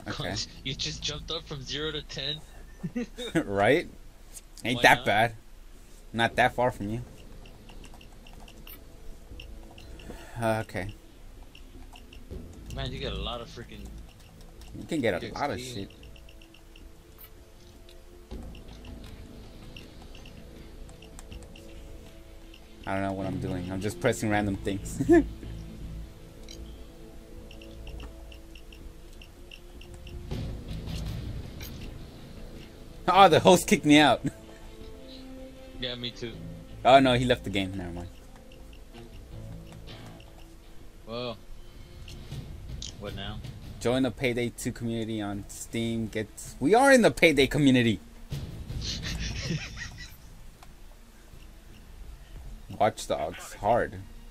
Okay. You just jumped up from 0 to 10. Right? Ain't Why that not? bad. Not that far from you. Okay. Man, you got a lot of freaking. You can get a lot of XP. shit. I don't know what I'm doing. I'm just pressing random things. Oh, the host kicked me out. Yeah, me too. Oh no, he left the game. Never mind. Whoa. What now? Join the Payday 2 community on Steam. We are in the Payday community. Watch Dogs hard.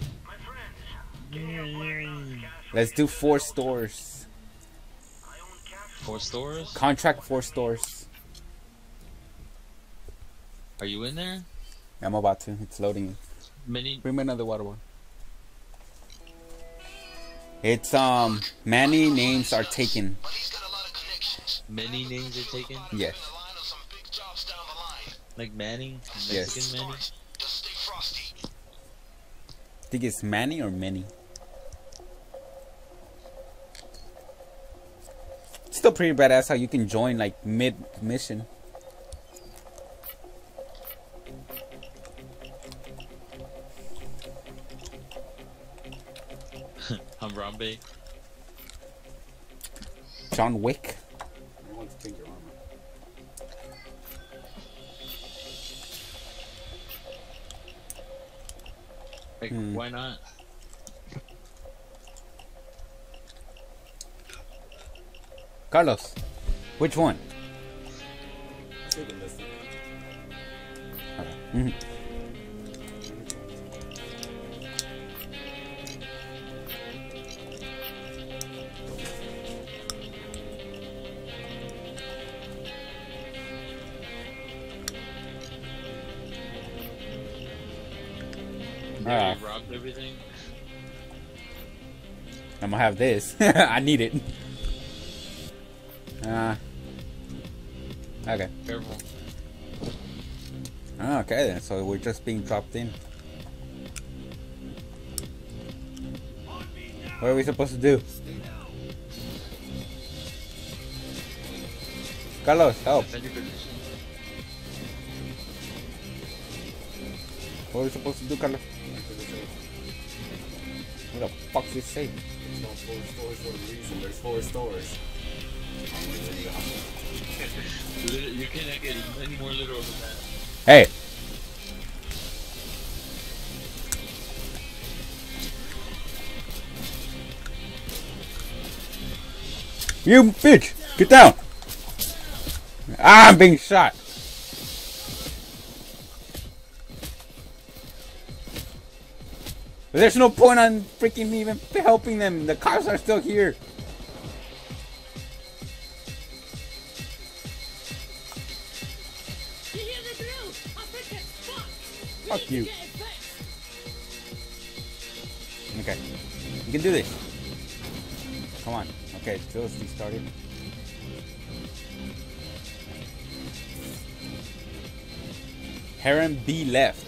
Let's do 4 stores. 4 stores? Contract 4 stores. Are you in there? I'm about to. It's loading. Many. Bring me another water bottle. It's many names are taken. Many names are taken? Yes. Like Manny? Yes. Mexican Manny? Think it's Manny or Many? Still pretty badass how you can join like mid mission. Harambe. John Wick. I want to change your armor. Like, why not? Carlos, which one? Take a listen. Mhm. You already robbed everything? I'm gonna have this. I need it. Okay. Careful. Okay then, so we're just being dropped in. What are we supposed to do? Carlos, help. Defend your position. What are we supposed to do, Carlos? What the fuck's this say? There's no 4 stores for a reason. There's 4 stores. You cannot get any more literal than that. Hey! You bitch! Get down! Ah, I'm being shot! There's no point on freaking me even helping them. The cops are still here. Fuck you. Okay. You can do this. Come on. Okay, Philistine started. Heron B left.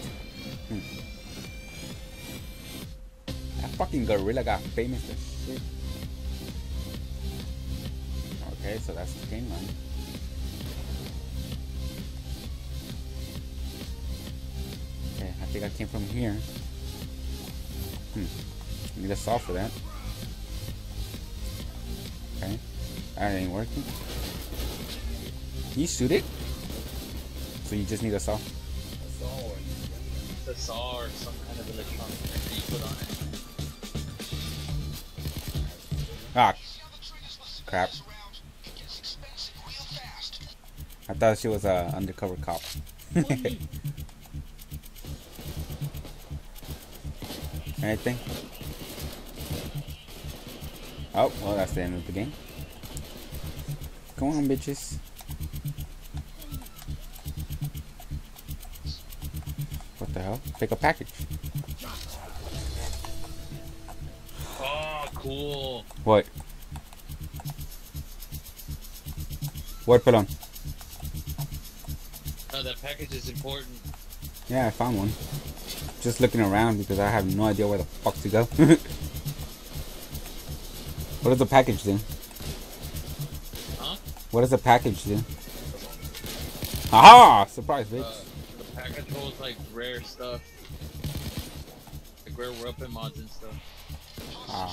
That fucking gorilla got famous as shit. Okay, so that's the game run. Okay, I think I came from here. Need a saw for that. Okay, that ain't working. Can you shoot it? So you just need a saw. The saw or some kind of electronic thing that you put on it. Ah, crap. I thought she was a undercover cop. Anything? Oh, well, that's the end of the game. Come on, bitches. What the hell? Pick a package. Oh, cool. What? What, pelon? No, that package is important. Yeah, I found one. Just looking around because I have no idea where the fuck to go. What does the package do? Huh? What does the package do? Aha! Surprise, bitch. The package holds like rare stuff. Like rare weapon mods and stuff. Ah.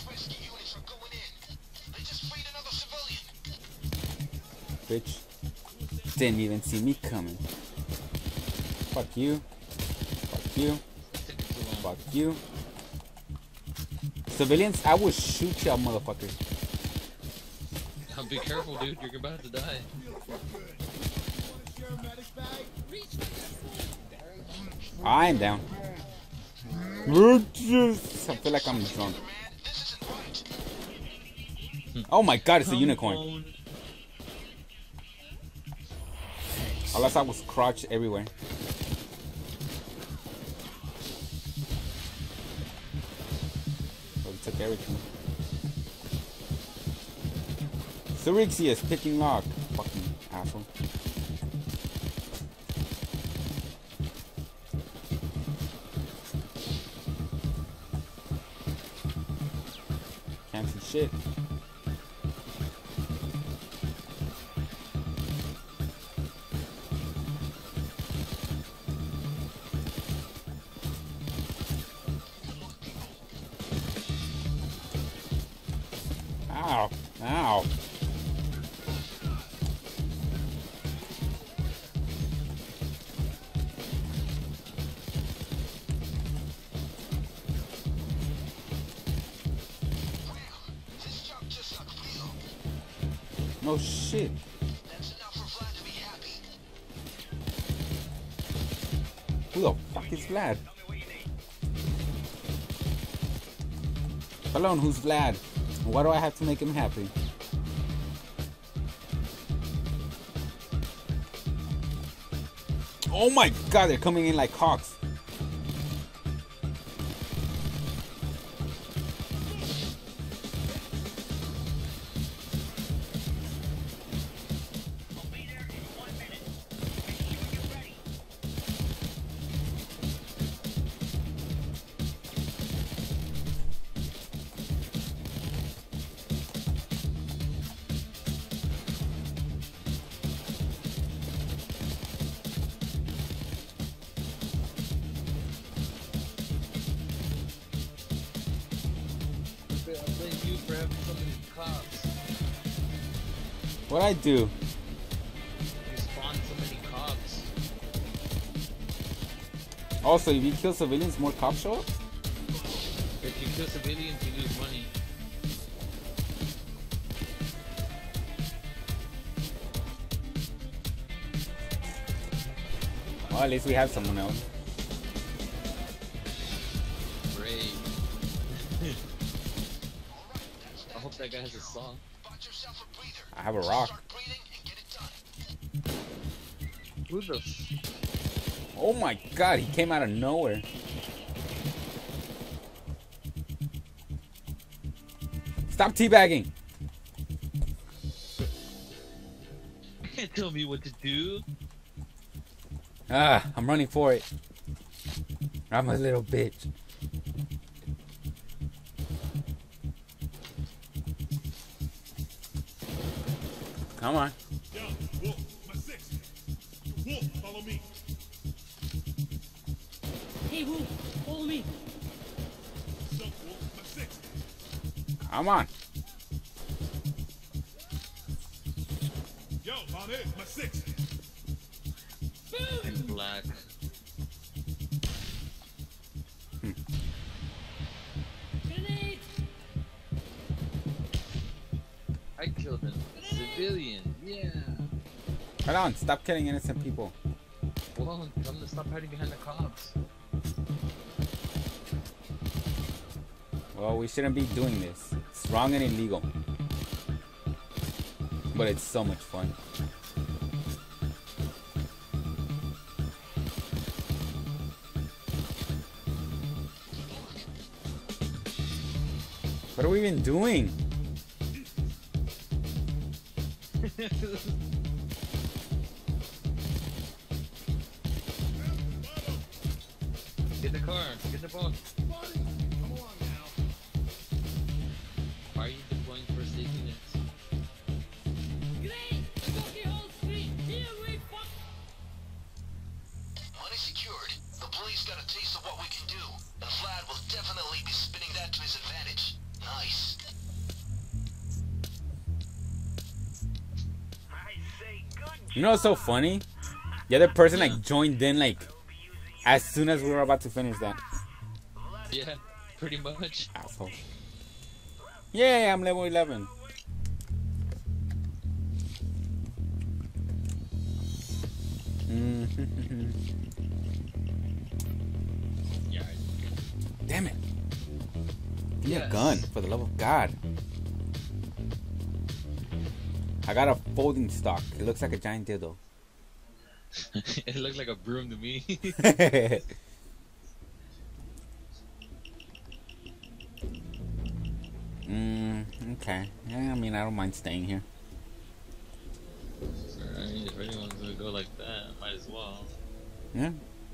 Bitch. Didn't even see me coming. Fuck you. Fuck you. Fuck you. Civilians, I will shoot y'all motherfuckers. Be careful, dude. You're about to die. I'm down. I feel like I'm drunk. Oh my god, it's a unicorn. Unless I was crotch everywhere. So we took everything. Syrixius, picking lock. Fucking asshole. Can't see shit. Ow. Ow. No shit. Who the fuck is Vlad? Alone, who's Vlad? Why do I have to make him happy? Oh my god, they're coming in like hawks. I blame you for having so many cops. What'd I do? You spawned so many cops. Also, if you kill civilians, more cops show up? If you kill civilians, you lose money. Well, at least we have someone else. Great. I hope that guy has a song. I have a rock. Who the Oh my god, he came out of nowhere. Stop teabagging. can't tell me what to do. Ah, I'm running for it. I'm a little bitch. Come on. Yo, Wolf, my six. Wolf, follow me. Hey, Wolf, follow me. Sup, Wolf, my six. Come on. Yo, on it, my six. I'm black. Grenade! I killed a civilian. Yeah. Hold on, stop killing innocent people. Well, tell them to stop hiding behind the cops. Well, we shouldn't be doing this. It's wrong and illegal. But it's so much fun. What are we even doing? Get in the car. Get in the boat. Buddy, come along now. Why are you deploying first aid units? Great! Fucking whole street! Here we fuck! Money secured. The police got a taste of what we can do, and Vlad will definitely be spinning that to his advantage. Nice. You know what's so funny? The other person like joined in like as soon as we were about to finish that. Yeah, pretty much. Asshole. Yeah, I'm level 11. Yeah. Damn it. Give me a Yes. gun, for the love of God. I got a folding stock. It looks like a giant dildo. It looked like a broom to me. Okay. Yeah, I mean, I don't mind staying here. Alright, if anyone's gonna go like that, might as well. Yeah.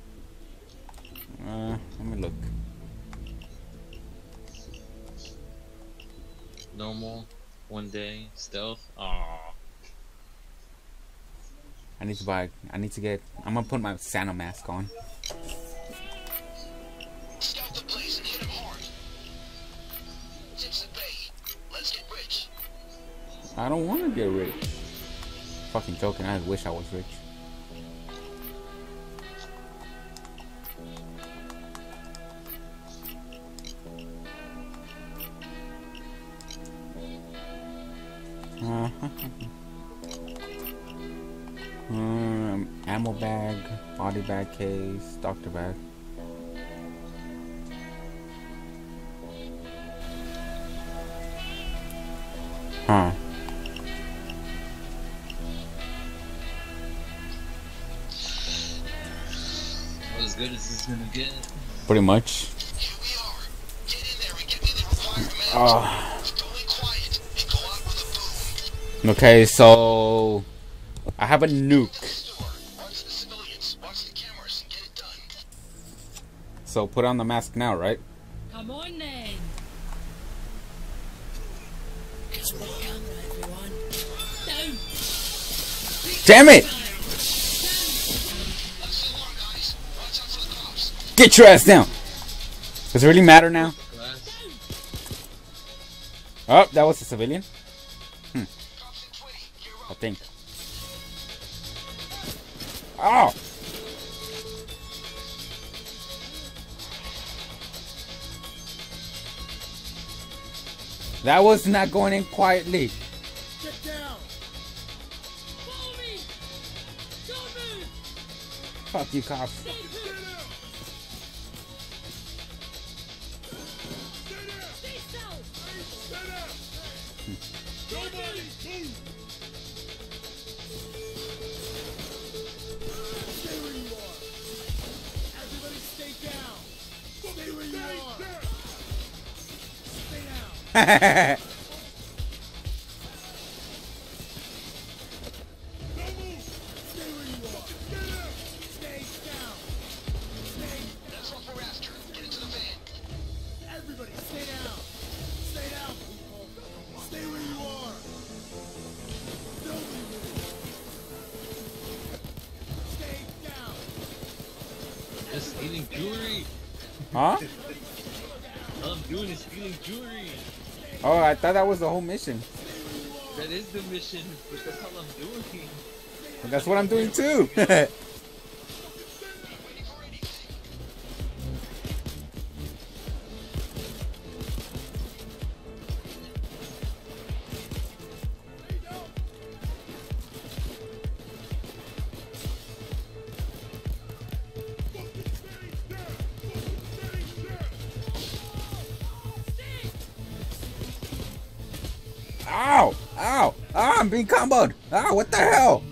Let me look. Normal, 1 day, stealth. Aww. I need to get, I'm gonna put my Santa mask on. Scout the place and hit him hard. Tips at bay. Let's get rich. I don't want to get rich. Fucking joking, I wish I was rich. Ammo bag, body bag case, doctor bag. Huh. As good as this is gonna get. Pretty much. Here we are. Get in there and get me the required amount. Go in quiet and go out with a boom. Okay, so I have a nuke. Store. Watch the civilians. Watch the cameras and get it done. So put on the mask now, right? Come on then! It's my camera, everyone. Down! Damn it! Let's see along, guys. Watch out for the cops. Get your ass down! Does it really matter now? Glass. Oh, that was a civilian? Cops in 20. Gear I up. think. Oh! That was not going in quietly. Get down. Follow me! Don't move! Fuck you, cops. Stay put! Stay still! Nobody move. Stay where you are. Everybody stay down. Stay where you are. Stay down. No move. Stay where you are. Get out. Stay down. Stay. That's all for Astor. Get into the van. Everybody stay down. Stay down, people. Stay where you are. Nobody move. Stay down. Just stealing jewelry. Huh? All I'm doing is stealing jewelry. Oh, I thought that was the whole mission. That is the mission, but that's all I'm doing. That's what I'm doing too. Ow! Ow! Ah, I'm being comboed! Ah, what the hell?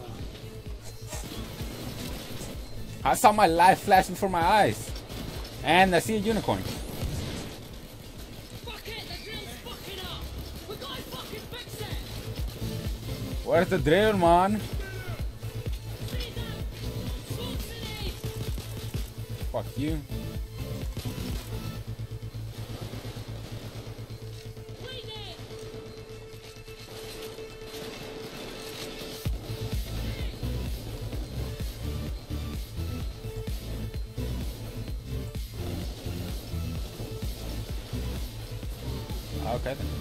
I saw my life flash before my eyes. And I see a unicorn. Fuck it! The drill's fucking up! We gotta fucking fix it! Where's the drill, man? Stay down! Smoke grenade! Fuck you. Okay then.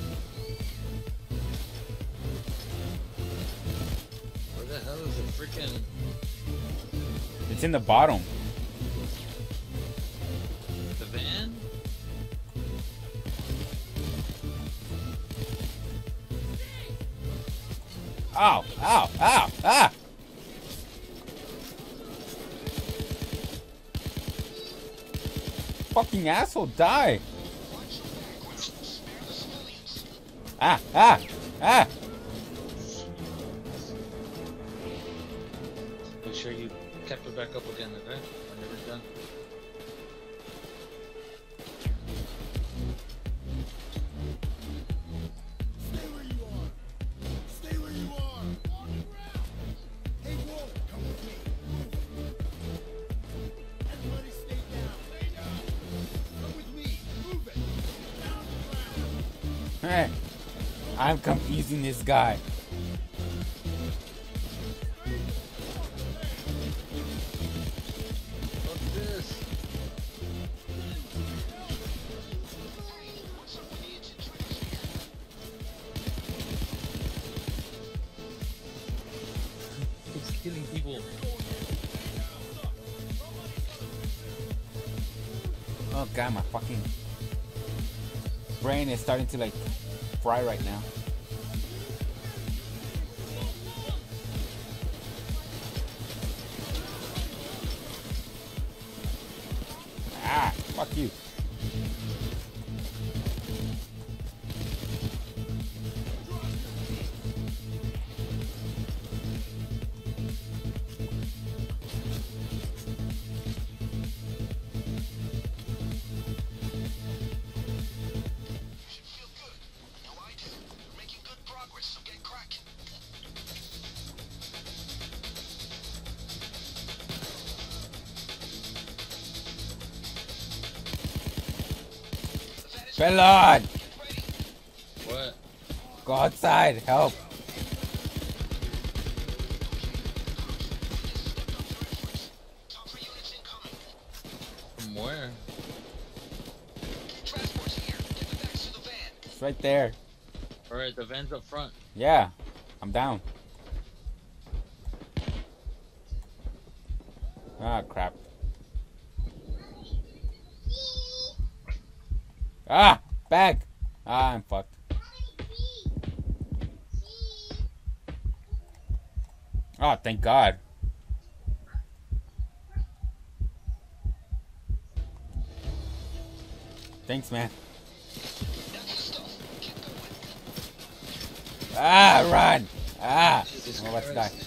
Where the hell is the freaking? It's in the bottom. The van? Ow! Ow! Ow! Ah! Fucking asshole, die! Ah! Ah! Ah! Make sure you kept it back up again, okay? When you're done. Stay where you are. Stay where you are. Hey, Wolf, come with me. Everybody stay down. Stay down. Come with me. Move it. Down the ground. Hey! I'm confusing this guy. What's this? Who's killing people? Oh god, my fucking brain is starting to like fry right now. Ah, fuck you. Bellon! What? Go outside, help. From where? It's right there. Alright, the van's up front. Yeah, I'm down. Ah, crap. Ah, bag. Ah, I'm fucked. Oh, thank God. Thanks, man. Ah, run. Ah. Jesus Oh, let's die. Christ.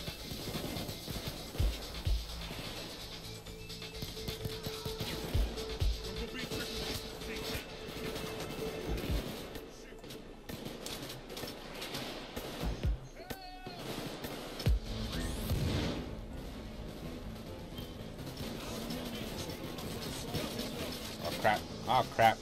Oh, crap. Oh, crap.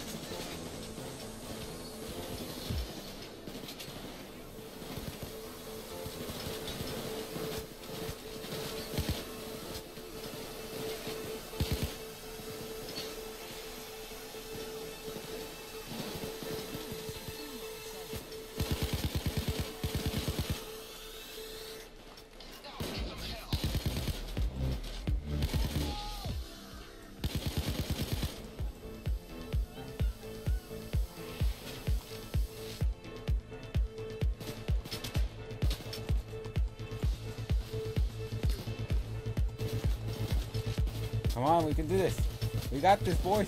Come on, we can do this. We got this, boys.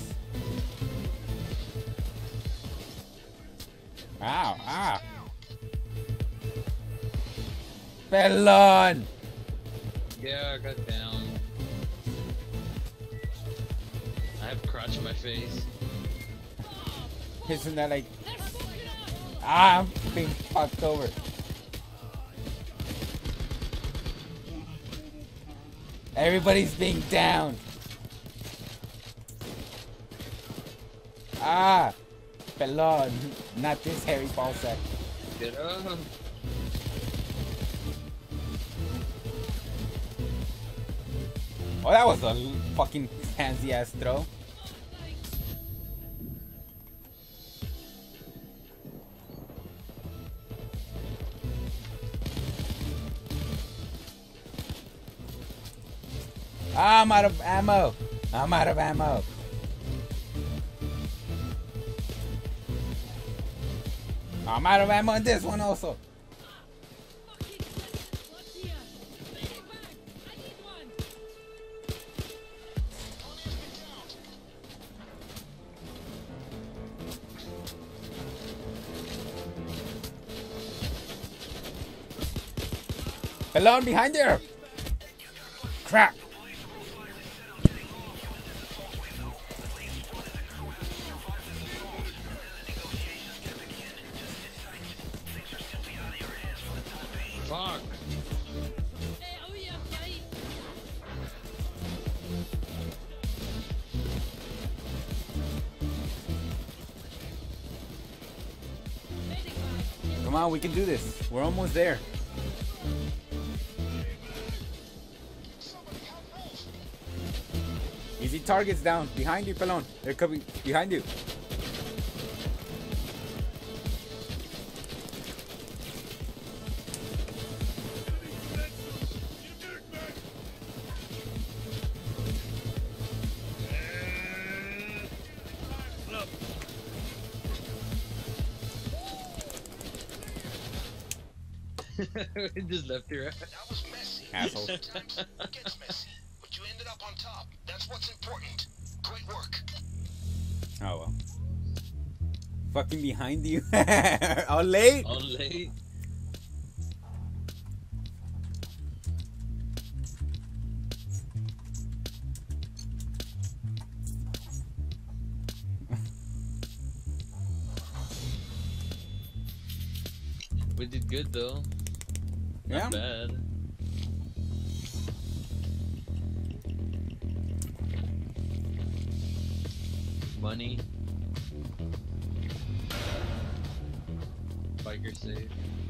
Ow, ah. Bellon! Yeah, I got down. I have crotch in my face. Isn't that like... Ah, I'm being fucked over. Everybody's being down. Ah, Bellon, not this hairy ballsack. Get up. Oh, that was a fucking handsy ass throw. I'm out of ammo. I'm out of ammo. I'm out of ammo in this one also. Fucking what's here? Bring it back. I need one. Hello, behind there. Crap. Fuck. Hey, oh yeah, okay. Medic bag. Come on, we can do this. We're almost there. Easy targets down. Behind you, Pelon. They're coming behind you. Just left here. That was messy. Asshole. Sometimes it gets messy, but you ended up on top. That's what's important. Great work. Oh well. Fucking behind you. All late. All late. We did good though. Yeah. Not bad. Money. Biker safe.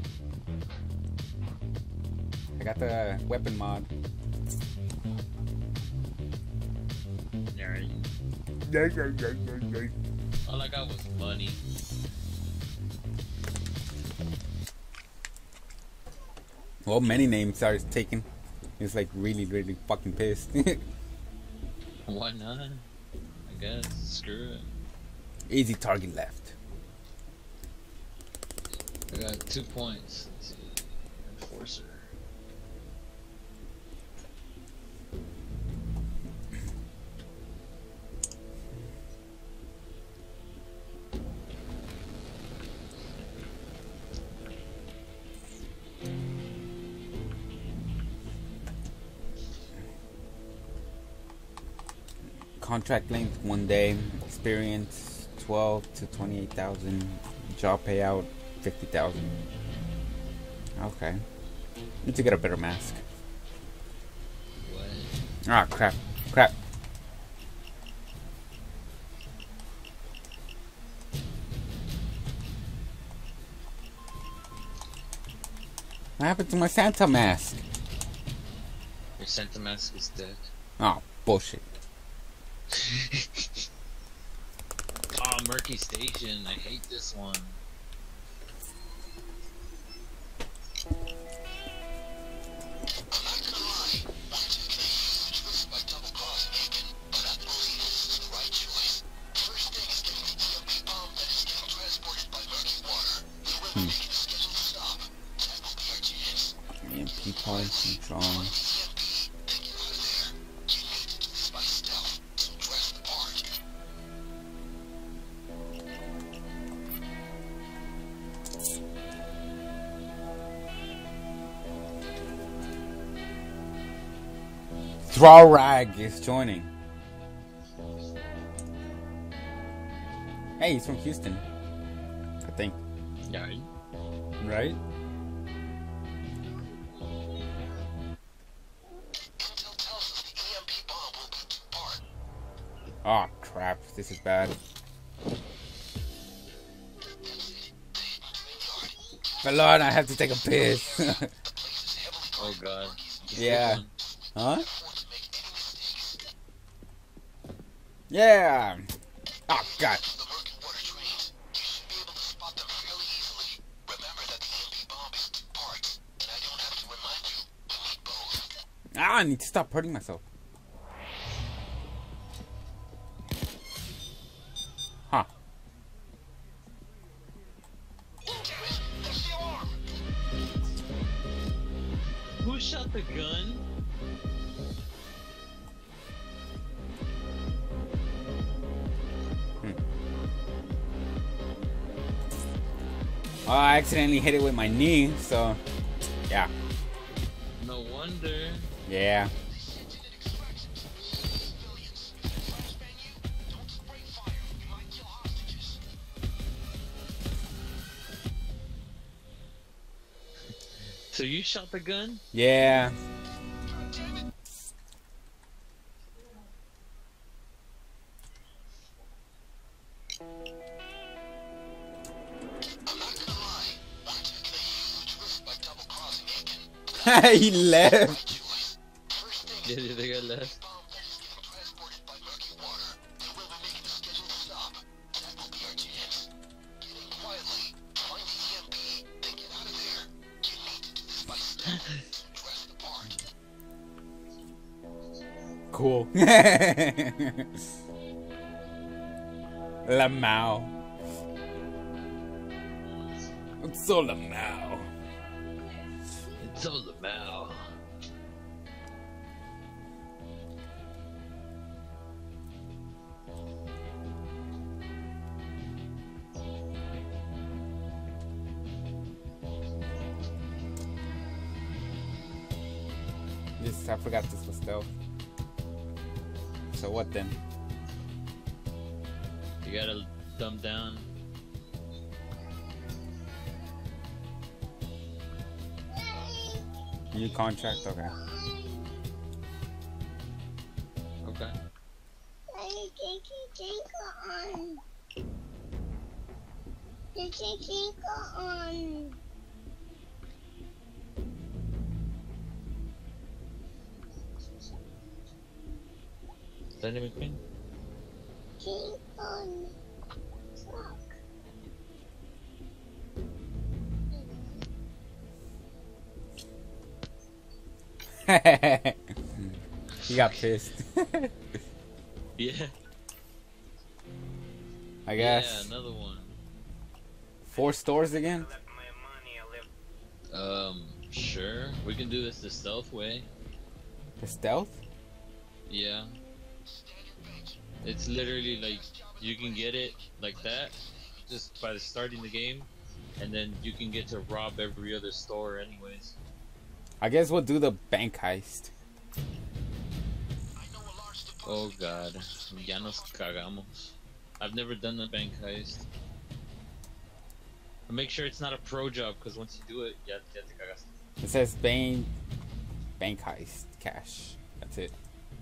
I got the weapon mod. Alright. All I got was money. Well, many names started taken. He was like really fucking pissed. Why not? I guess. Screw it. Easy target left. I got 2 points. Let's see. Enforcer. Contract length 1 day. Experience 12 to 28,000. Job payout 50,000. Okay. Need to get a better mask. What? Ah, crap. Crap. What happened to my Santa mask? Your Santa mask is dead. Oh, bullshit. Oh, Murky Station. I hate this one. I'm not gonna lie. Y2K used the truth by double-crossing Aiken, but I believe this is the right choice. First thing is getting the EMP bomb that is getting transported by murky water. Then we'll be making a scheduled stop. That will be our chance. EMP points control. Find the EMP, then get out of there. You need to do this by stealth, so dress the part. Thraw Rag is joining. Hey, he's from Houston. I think. Yeah. Right? Intel tells us the EMP bomb will be two-part. Oh, crap. This is bad. My lord, I have to take a piss. The place is heavily Oh guarded god. Yeah. Huh? before to make any mistakes. Yeah. Oh, God. The murky water trains. You should be able to spot them fairly easily. Remember that the EMP bomb is two parts, and I don't have to remind you, we need both. Ah, I need to stop hurting myself. Who shot the gun? Oh, I accidentally hit it with my knee, so yeah. No wonder. Yeah. So you shot the gun? Yeah. He left. Yeah, they got left. Cool. Lamau. It's so Lamau. It's all about. Yes, I forgot this was stealth. So what then? You gotta dumb down. New contract? Okay. Okay. Is that Enemy Queen? He got pissed. Yeah. I guess. Yeah, another one. 4 stores again? Sure. We can do this the stealth way. The stealth? Yeah. It's literally like you can get it like that just by starting the game, and then you can get to rob every other store anyways. I guess we'll do the bank heist. Oh god. Ya nos cagamos. I've never done the bank heist. But make sure it's not a pro job, because once you do it, ya te cagaste. It says bank heist cash. That's it.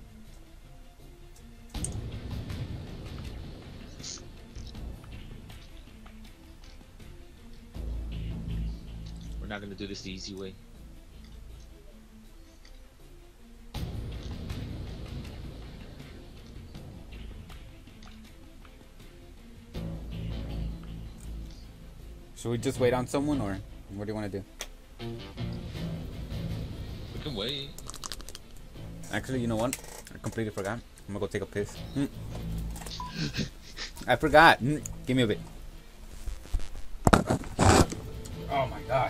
We're not gonna do this the easy way. Should we just wait on someone, or what do you want to do? We can wait. Actually, you know what? I completely forgot. I'm gonna go take a piss. I forgot. Give me a bit. Oh my god.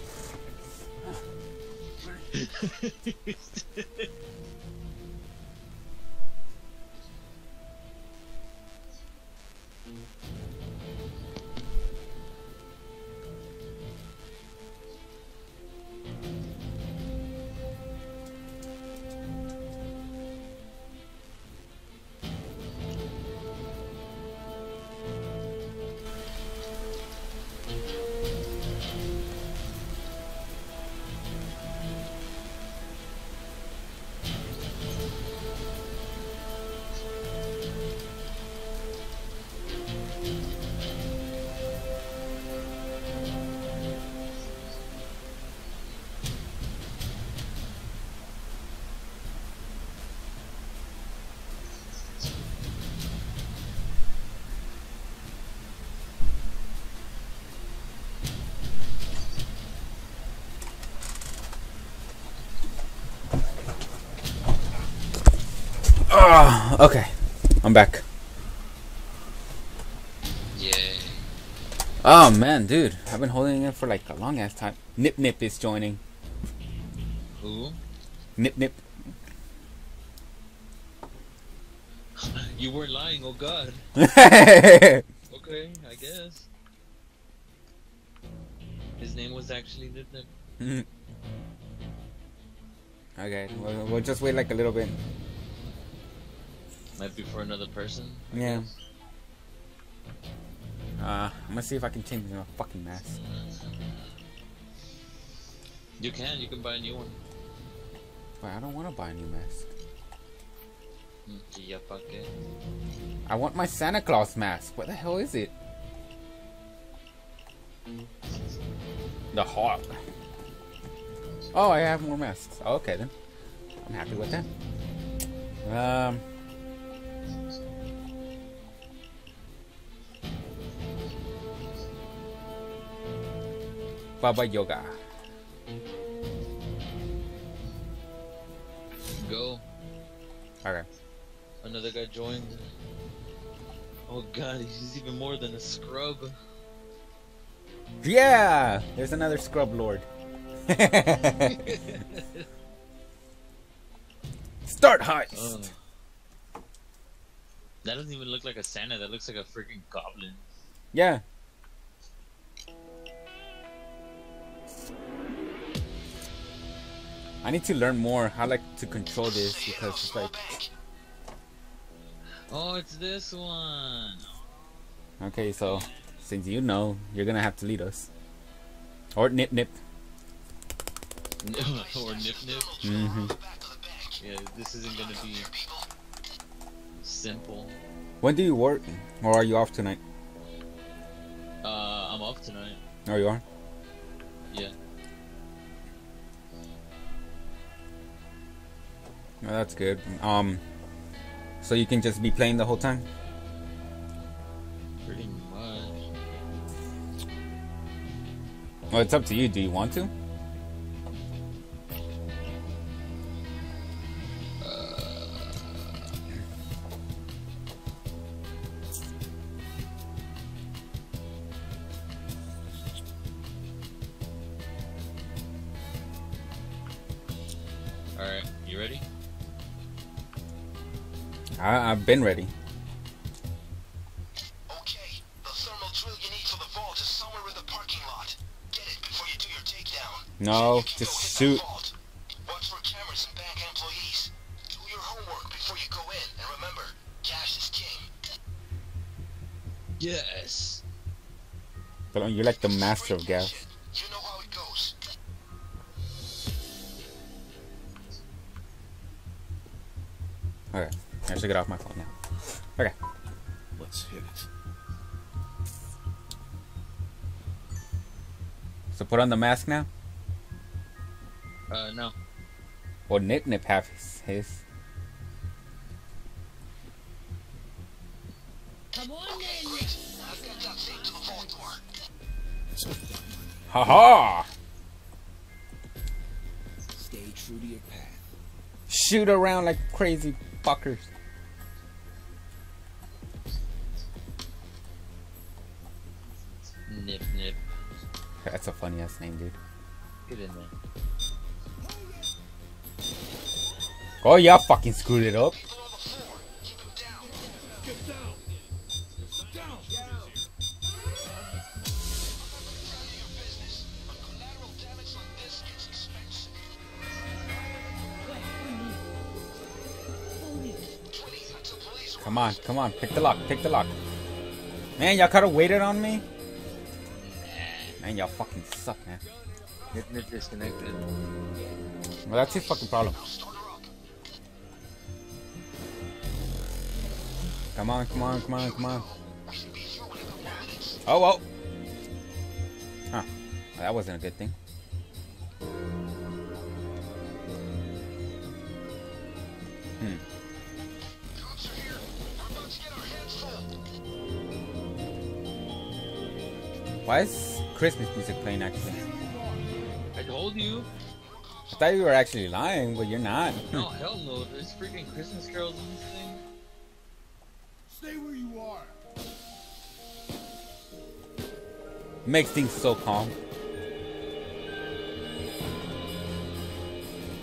Okay. I'm back. Yay. Oh man, dude. I've been holding it for like a long ass time. Nip is joining. Who? Nip Nip. You weren't lying, oh god. Okay, I guess. His name was actually Nip Nip. Okay, we'll just wait like a little bit. Might be for another person. I Yeah. guess. I'm gonna see if I can change my fucking mask. You can buy a new one. But I don't want to buy a new mask. Yeah, fuck it. I want my Santa Claus mask. What the hell is it? The Hawk. Oh, I have more masks. Okay then. I'm happy with that. Baba Yoga. Go. Okay. Another guy joined. Oh god, he's even more than a scrub. Yeah! There's another scrub lord. Start heist! That doesn't even look like a Santa, that looks like a freaking goblin. Yeah. I need to learn more how to control this because it's like... Oh, it's this one. Okay, so since you know, you're gonna have to lead us. Or Nip Nip. Or Nip Nip. Mm-hmm. Yeah, this isn't gonna be simple. When do you work? Or are you off tonight? I'm off tonight. Oh, you are? Yeah. Oh, that's good. So you can just be playing the whole time? Pretty much. Well, it's up to you. Do you want to? Alright, you ready? I've been ready. Okay, the thermal drill you need for the vault is somewhere in the parking lot. Get it before you do your takedown. No, You can just go hit that shoot. vault. Watch for cameras and bank employees. Do your homework before you go in, and remember, cash is king. Yes. But you're like the master of gas. You know how it goes. Okay, I should get off my phone now. Okay. Let's hit it. So put on the mask now? No. Or Nip Nip have his. Come on then. I've got that safe to the vault door. Let's get that money. Haha! Stay true to your path. Shoot around like crazy fuckers. Nip Nip. That's a funny ass name, dude. Get in there. Oh, y'all fucking screwed it up. People on the floor. Keep them down. Get down. Down. Your business. But collateral damage like this gets expensive. 20 until police Come on, come on. Pick the lock, pick the lock. Man, y'all could have waited on me. Man, y'all fucking suck, man. Nip Nip disconnected. Well, that's his fucking problem. start her up. Come on, come on, come on, come on. We should be through in a couple of minutes. Oh, well. Huh. That wasn't a good thing. Cops are here. We're about to get our hands full. Why is Christmas music playing, actually? I told you. I thought you were actually lying, but you're not. No, hell no. There's freaking Christmas carols in this thing. Stay where you are. Makes things so calm.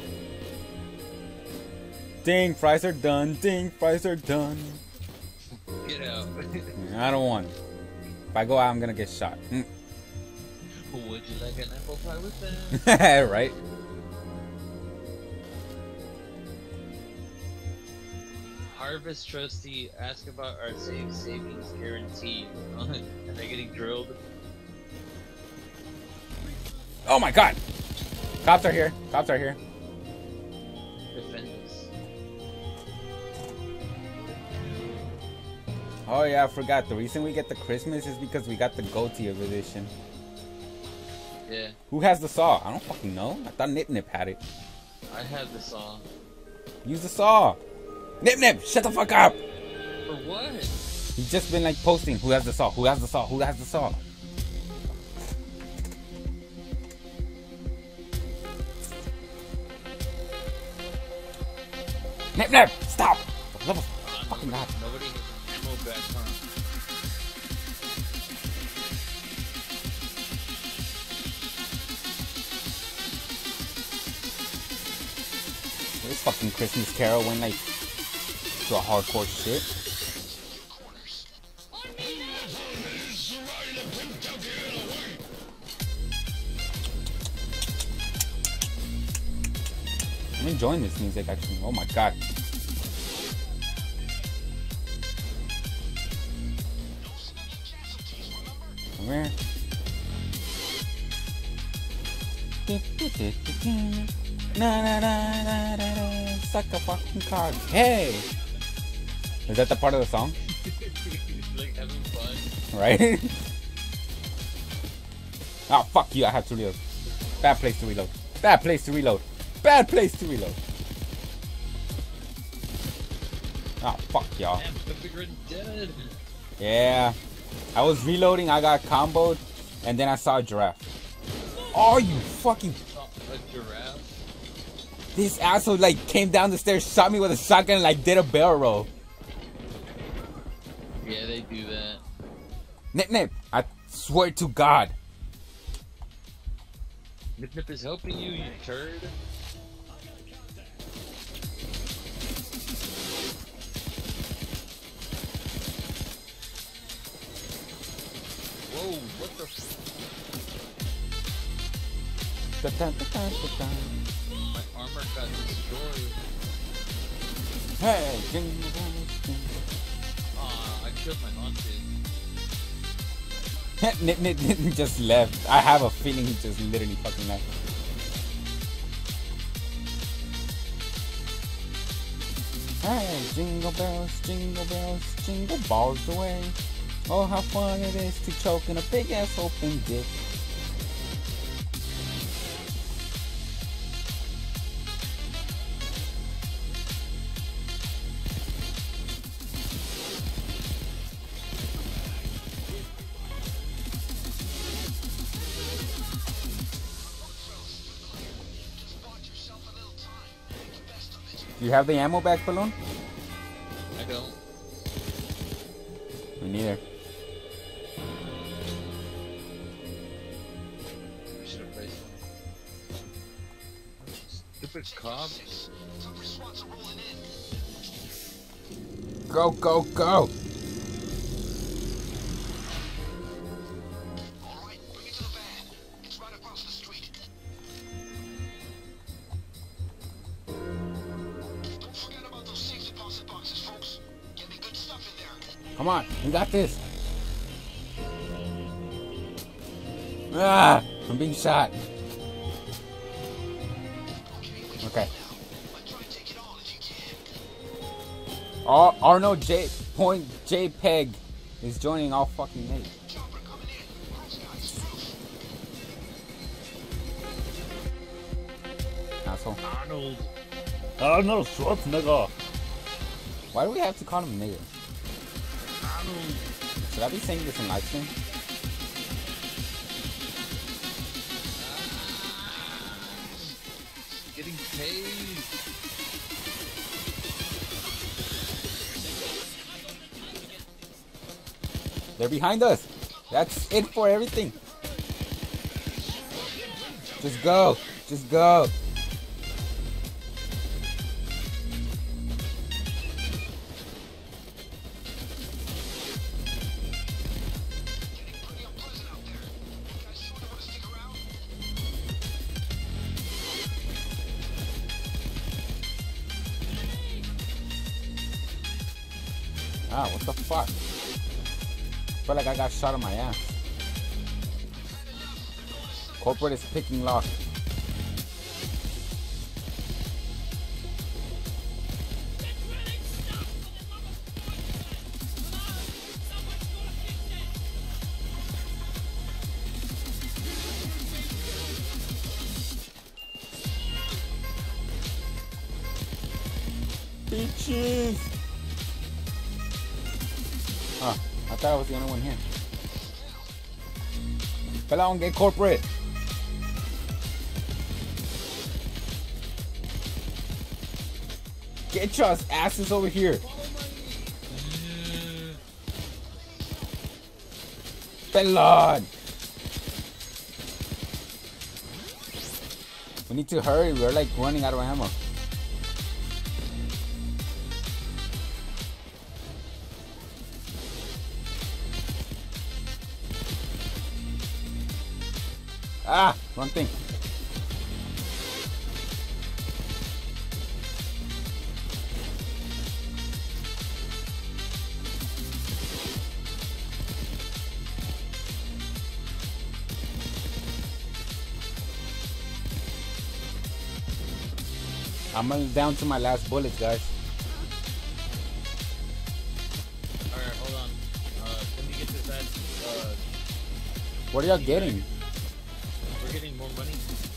Ding, fries are done. Ding, fries are done. Get out. I don't want. If I go out, I'm gonna get shot. Would you like an apple pie with that? Right? Harvest trustee ask about our savings guarantee. Are they getting drilled? Oh my god! Cops are here. Cops are here. Defend us. Oh yeah, I forgot. The reason we get the Christmas is because we got the goatee edition. Yeah, Who has the saw? I don't fucking know. I thought Nip Nip had it. I have the saw. Use the saw. Nip Nip, shut the fuck up. For what? He's just been like posting. Who has the saw? Who has the saw? Who has the saw? Nip Nip, stop. For the love of fucking God. Nobody has an ammo back, huh? This fucking Christmas Carol went like to a hardcore shit. I'm enjoying this music actually. Oh my god. Come here. Na na na na na. Suck a fucking card. Hey! Is that the part of the song? Like having fun. Right? Oh, fuck you. I have to reload. Bad place to reload. Bad place to reload. Bad place to reload. Oh, fuck y'all. Damn, Pepper dead. Yeah. I was reloading. I got comboed. And then I saw a giraffe. Oh, you fucking... Oh, a giraffe. This asshole like came down the stairs, shot me with a shotgun, and like did a barrel roll. Yeah, they do that. Nip Nip, I swear to God. Nip Nip is helping you, you turd. Whoa, what the f- My armor got destroyed. Hey, Aw, I killed my haunted. Nip Nip just left. I have a feeling he just literally fucking left. Hey, jingle bells, jingle balls the way. Oh, how fun it is to choke in a big ass open dick. Do you have the ammo back, Balloon? I don't. Me neither. I should have placed one. Stupid cop. Go, go, go! Alright, bring it to the van. It's right across the street. Don't forget about those safe deposit boxes, folks. Get me good stuff in there. Come on, you got this. Ah, I'm being shot. Okay. But try and take it all if you can. Arnold JPEG is joining all fucking late. Chopper coming in. Cruise guys, roof. Asshole. Arnold Schwarzenegger. Why do we have to call him nigga? Should I be saying this in live stream? Getting tased. They're behind us. That's it for everything. Just go. Just go. Ah, what the fuck? I feel like I got shot in my ass. Corporate is picking lock. Bitches! Oh, I thought I was the only one here. Pelon, get corporate! Get your asses over here! Pelon! We need to hurry, we're like running out of ammo. Ah, wrong thing. I'm down to my last bullets, guys. Alright, hold on. Let me get this ad. What are y'all getting? We're getting more money.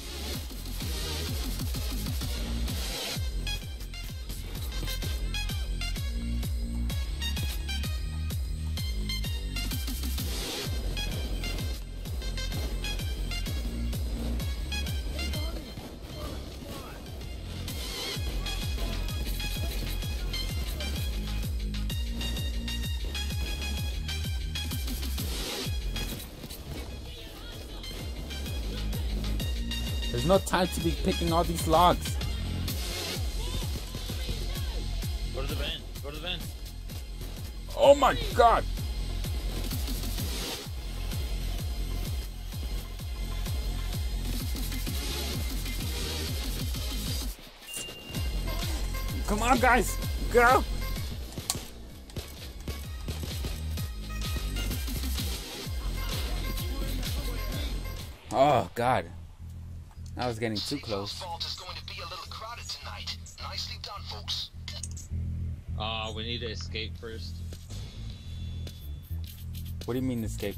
There's no time to be picking all these logs. Go to the van. Go to the van. Oh my god! Come on, guys! Go! Oh god. I was getting too close. Vault is going to be a little crowded tonight. Nicely done, folks. We need to escape first. What do you mean escape?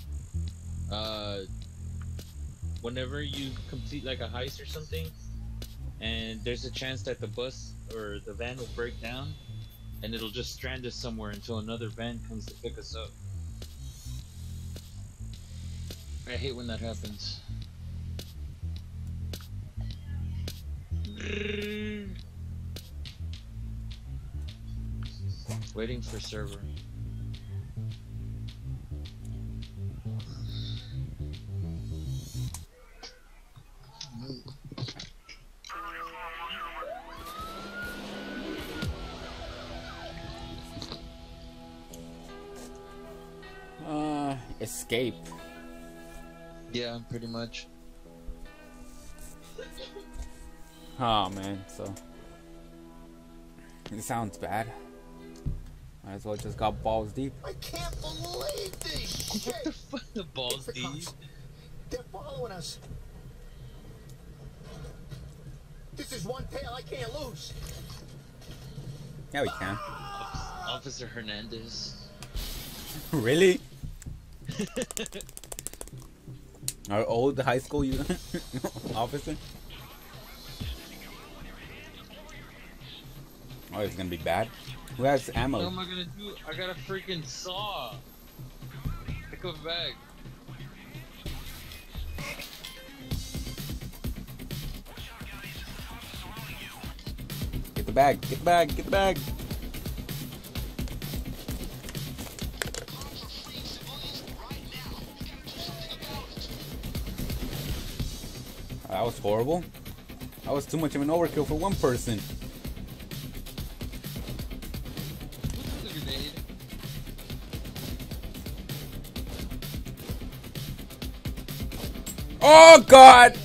Whenever you complete like a heist or something, and there's a chance that the bus or the van will break down, and it'll just strand us somewhere until another van comes to pick us up. I hate when that happens. Waiting for server. Escape. Yeah, pretty much. Oh man, so it sounds bad. Might as well just got balls deep. I can't believe this shit. What the fuck? The balls The deep. cops. They're following us. This is one tail I can't lose. Yeah, we can. Officer Hernandez. Really? Our old high school officer? Oh, it's gonna be bad. Who has ammo? What am I gonna do? I got a freaking saw. Pick up a bag. Get the bag, get the bag, get the bag! That was horrible. That was too much of an overkill for one person. That's a grenade. Oh god!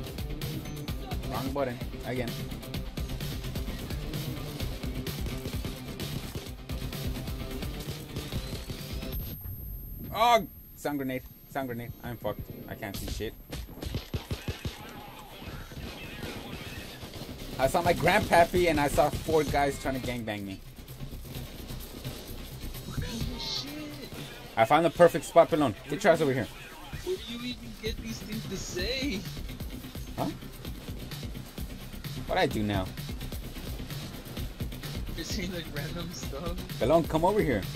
Wrong button. Again. Oh, sound grenade. Sound grenade. I'm fucked. I can't see shit. I saw my grandpappy and I saw 4 guys trying to gangbang me. Holy shit! I found the perfect spot, Pelon. Get your ass over here. Where do you even get these things to say? Huh? What'd I do now? You're saying like random stuff? Pelon, come over here.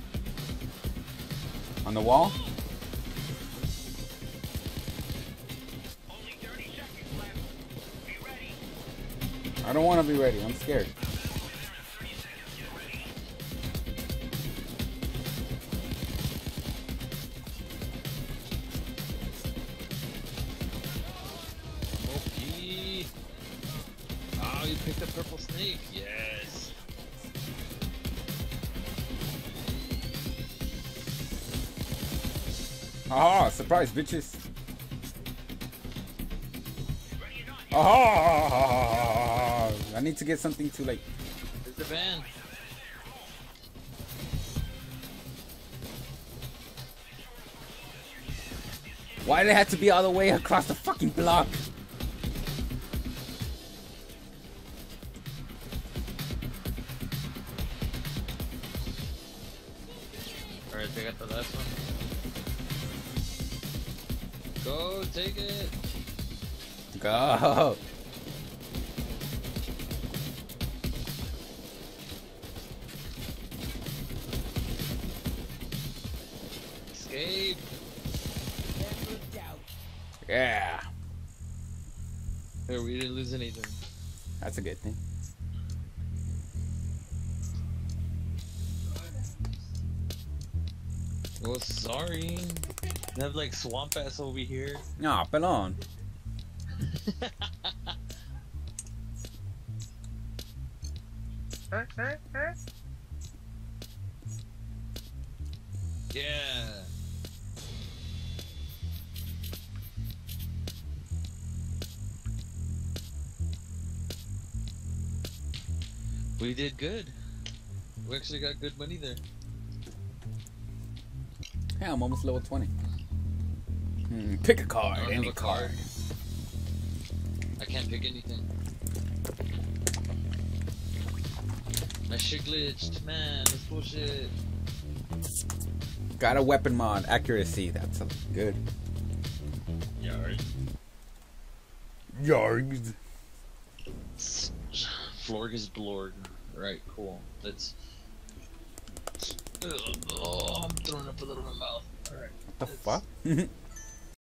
On the wall? Only 30 seconds left. Be ready. I don't want to be ready. I'm scared. Okay. Oh, you picked a purple snake. Yes. Aha! Surprise, bitches! Aha! I need to get something to like. There's the van. Why did it have to be all the way across the fucking block? Alright, they got the last one. Go, take it. Go! Escape. Yeah! Here, we didn't lose anything. That's a good thing. Well, sorry. They have like swamp ass over here. Nah, Pelon. Yeah. We did good. We actually got good money there. Yeah, I'm almost level 20. Pick a card, I don't any have a card. I can't pick anything. My shit glitched, man. That's bullshit. Got a weapon mod, accuracy. That's good. Yard. Yards. Florg is blorg. Right, cool. Let's. Oh, I'm throwing up a little in my mouth. Alright. What the fuck?